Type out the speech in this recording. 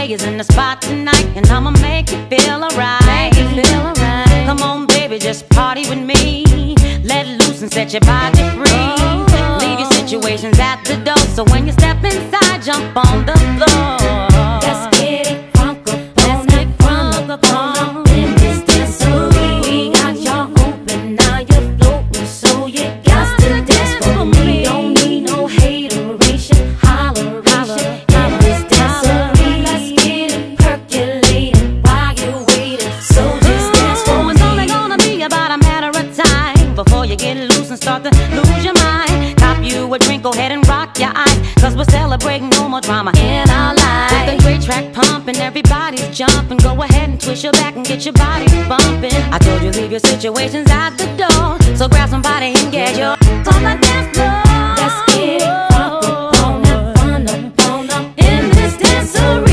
is in the spot tonight, and I'ma make you feel alright. Come on, baby, just party with me. Let loose and set your body free. Leave your situations at the door, so when you step inside, jump on the floor. Let's get it crunk up on in this dancery. We got y'all open, now you're floating, so you got to dance for me. Don't need no hateration, holleration in this dancery. Let's get it percolating while you're waiting, so just dance for me. It's only gonna be about a matter of time before you get loose and start to lose your mind. Cop you a drink, go ahead and rock your eyes, cause we're celebrating no more drama in our lives. With a great track pumping, everybody's jumping. Go ahead and twist your back and get your body bumping. I told you leave your situations at the door, so grab somebody and get your on the dance floor. Let's get it crunk up on in this dancery.